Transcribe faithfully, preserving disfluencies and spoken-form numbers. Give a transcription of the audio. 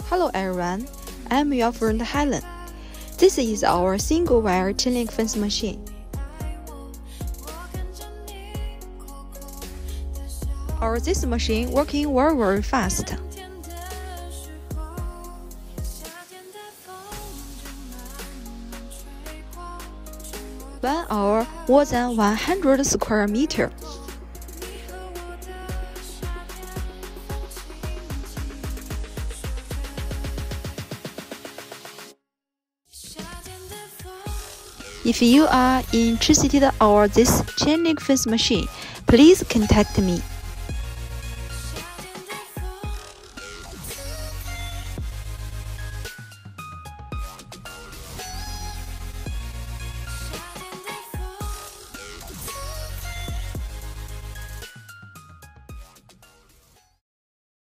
Hello everyone, I'm your friend Helen. This is our single-wire chain link fence machine. Our this machine working very very fast. One hour more than one hundred square meter. If you are interested in our this chain link fence machine, please contact me.